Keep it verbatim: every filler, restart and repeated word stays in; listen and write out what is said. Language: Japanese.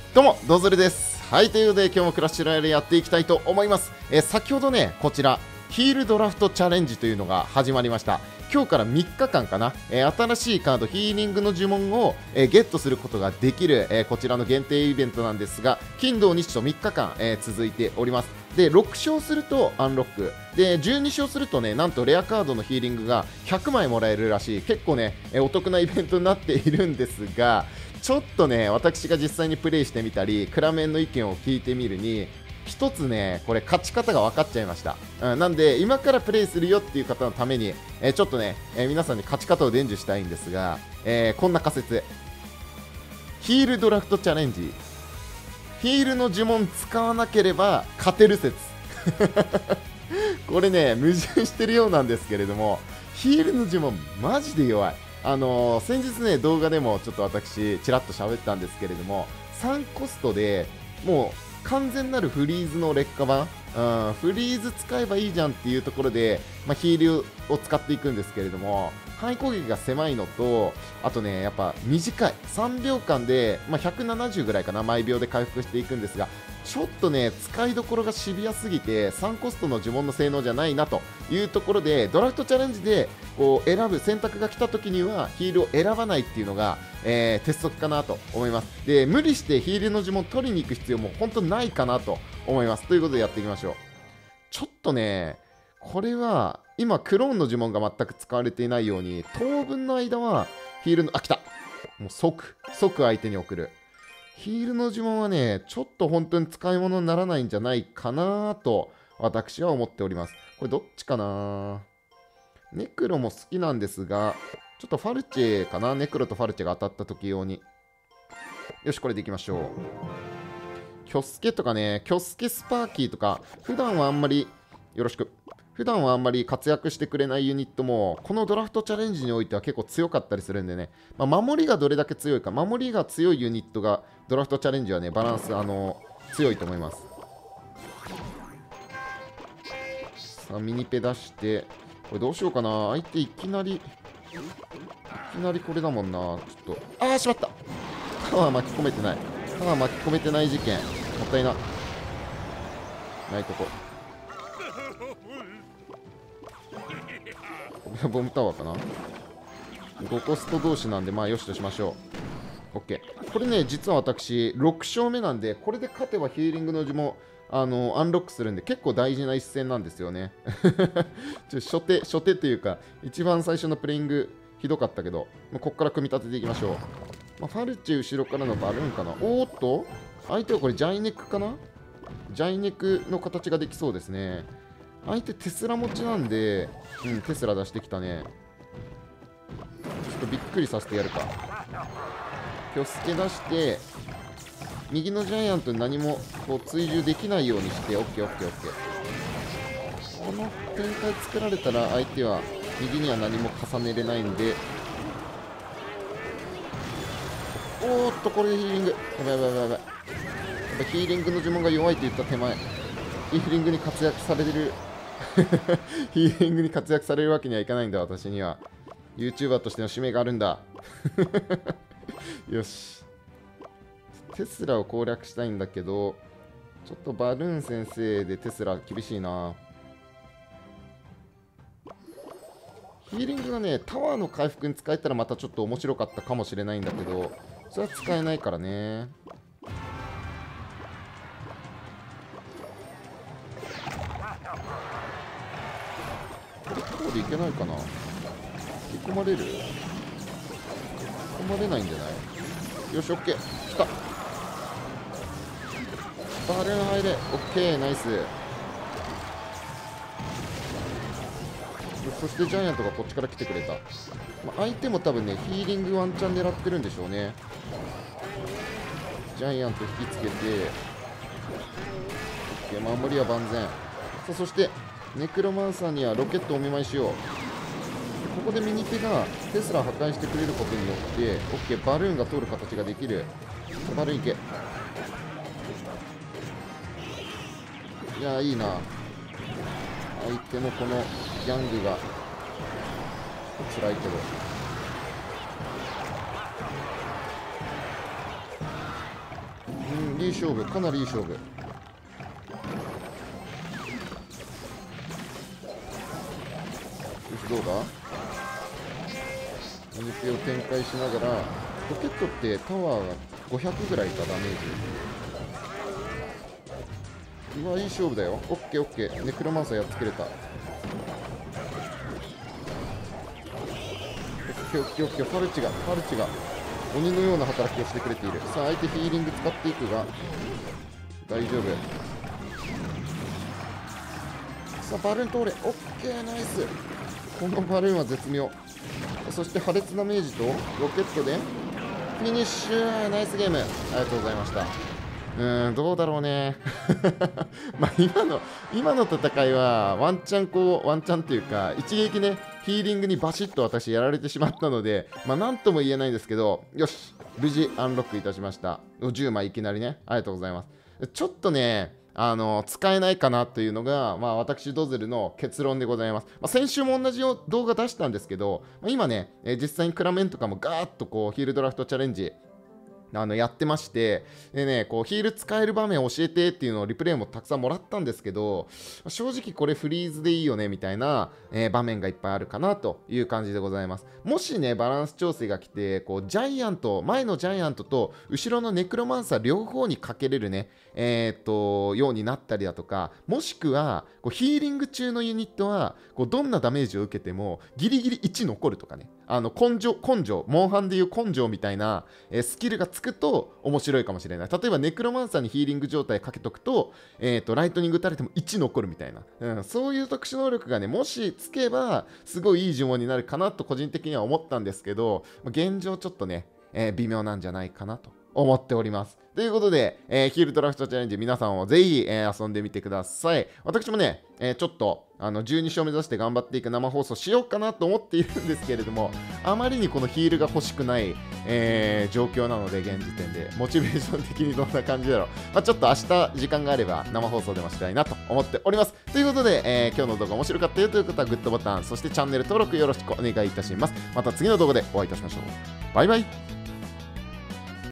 どうもドズルです。はい、ということで今日もクラッシュロイヤルやっていきたいと思います。えー、先ほどねこちらヒールドラフトチャレンジというのが始まりました。今日からみっかかんかな、えー、新しいカードヒーリングの呪文を、えー、ゲットすることができる、えー、こちらの限定イベントなんですが、金土日とみっかかん、えー、続いております。でろく勝するとアンロックで、じゅうに勝するとね、なんとレアカードのヒーリングがひゃくまいもらえるらしい、結構ね、えー、お得なイベントになっているんですが、ちょっとね私が実際にプレイしてみたりクラメンの意見を聞いてみるに、一つねこれ勝ち方が分かっちゃいました。うん、なんで今からプレイするよっていう方のために、えー、ちょっとね、えー、皆さんに勝ち方を伝授したいんですが、えー、こんな仮説。ヒールドラフトチャレンジ、ヒールの呪文使わなければ勝てる説これね矛盾してるようなんですけれども、ヒールの呪文マジで弱い。あのー、先日ね動画でもちょっと私ちらっと喋ったんですけれども、さんコストでもう完全なるフリーズの劣化版、うん、フリーズ使えばいいじゃんっていうところで、まあ、ヒールを使っていくんですけれども、範囲攻撃が狭いのと、あとねやっぱ短いさんびょうかんで、まあ、ひゃくななじゅうぐらいかな、毎秒で回復していくんですが、ちょっとね使いどころがシビアすぎてさんコストの呪文の性能じゃないなというところで、ドラフトチャレンジでこう選ぶ選択が来た時にはヒールを選ばないっていうのが、えー、鉄則かなと思います。で無理してヒールの呪文取りに行く必要も本当ないかなと思います。ということでやっていきましょう。ちょっとねこれは今クローンの呪文が全く使われていないように、当分の間はヒールのあ来たもう即即相手に送るヒールの呪文はねちょっと本当に使い物にならないんじゃないかなと私は思っております。これどっちかな。ネクロも好きなんですが、ちょっとファルチェかな。ネクロとファルチェが当たった時用に。よし、これでいきましょう。キョスケとかね、キョスケスパーキーとか、普段はあんまりよろしく普段はあんまり活躍してくれないユニットもこのドラフトチャレンジにおいては結構強かったりするんでね、まあ、守りがどれだけ強いか、守りが強いユニットがドラフトチャレンジはねバランスあの強いと思います。さあミニペ出して、これどうしようかな。相手いきなりいきなりこれだもんな。ちょっとああしまった。タワー巻き込めてないタワー巻き込めてない事件、もったいなないとこ。ボムタワーかな。ごコスト同士なんでまあよしとしましょう。 OK。 これね実は私ろく勝目なんで、これで勝てばヒーリングの呪文あのアンロックするんで結構大事な一戦なんですよねちょ初手初手というか一番最初のプレイングひどかったけど、ここから組み立てていきましょう。まあ、ファルチェ後ろからのバルーンかな。おーっと相手はこれジャイネックかな。ジャイネックの形ができそうですね。相手テスラ持ちなんで、うん、テスラ出してきたね。ちょっとびっくりさせてやるか。キョスケ出して右のジャイアントに何もこう追従できないようにして オーケーオーケーオーケー。 この展開作られたら相手は右には何も重ねれないんで、おーっとこれでヒーリングやばいやばいやばいやばい。やっぱヒーリングの呪文が弱いと言った手前、ヒーリングに活躍されてるヒーリングに活躍されるわけにはいかないんだ。私には YouTuber としての使命があるんだよし、テスラを攻略したいんだけど、ちょっとバルーン先生でテスラ厳しいな。ヒーリングがねタワーの回復に使えたらまたちょっと面白かったかもしれないんだけど、それは使えないからね。これこうでいけないかな。引き込まれる引き込まれないんじゃない。よし OK 来た。バルーン入れ OK ナイス。そしてジャイアントがこっちから来てくれた。まあ、相手も多分ねヒーリングワンチャン狙ってるんでしょうね。ジャイアント引きつけて OK 守りは万全。さあそしてネクロマンサーにはロケットをお見舞いしよう。ここで右手がテスラ破壊してくれることによって OK バルーンが通る形ができる。バルーンいけ。いやーいいな。相手のこのギャングが辛いけど、うんいい勝負、かなりいい勝負。よし、どうだ。マニピを展開しながら、ロケットってタワーがごひゃくぐらいか、ダメージ。うわ、いい勝負だよ。オッケーオッケー。ネクロマンサーやっつけれた。オッケーオッケーオッケー。ファルチが、ファルチが鬼のような働きをしてくれている。さあ、相手ヒーリング使っていくが、大丈夫。さあ、バルーン通れ。オッケー、ナイス。このバルーンは絶妙。そして破裂ダメージとロケットでフィニッシュ。ナイスゲーム、ありがとうございました。うーん、どうだろうね。まあ今の今の戦いはワンチャンこうワンチャンというか一撃ね、ヒーリングにバシッと私やられてしまったので、まあなんとも言えないんですけど、よし、無事アンロックいたしました。じゅうまいいきなりね、ありがとうございます。ちょっとね、あの使えないかなというのが、まあ、私ドゼルの結論でございます。まあ、先週も同じ動画出したんですけど、まあ、今ね、えー、実際にクラメンとかもガーッとこうヒールドラフトチャレンジあのやってまして、でね、こうヒール使える場面教えてっていうのをリプレイもたくさんもらったんですけど、正直これフリーズでいいよねみたいな、えー、場面がいっぱいあるかなという感じでございます。もしね、バランス調整が来て、こうジャイアント、前のジャイアントと後ろのネクロマンサー両方にかけれるね、えー、っと、ようになったりだとか、もしくはこうヒーリング中のユニットはこうどんなダメージを受けてもギリギリいち残るとかね、あの根性、根性、モンハンでいう根性みたいな、えー、スキルがつくと面白いかもしれない。例えばネクロマンサーにヒーリング状態かけとくと、えー、とライトニング打たれてもいち残るみたいな、うん、そういう特殊能力がね、もしつけばすごいいい呪文になるかなと個人的には思ったんですけど、現状ちょっとね、えー、微妙なんじゃないかなと思っております。ということで、えー、ヒールドラフトチャレンジ皆さんをぜひ、えー、遊んでみてください。私もね、えー、ちょっとあのじゅうに勝目指して頑張っていく生放送しようかなと思っているんですけれども、あまりにこのヒールが欲しくない、えー、状況なので、現時点でモチベーション的にどんな感じだろう、まあ、ちょっと明日時間があれば生放送でもしたいなと思っております。ということで、えー、今日の動画面白かったよという方はグッドボタン、そしてチャンネル登録よろしくお願いいたします。また次の動画でお会いいたしましょう。バイバイ。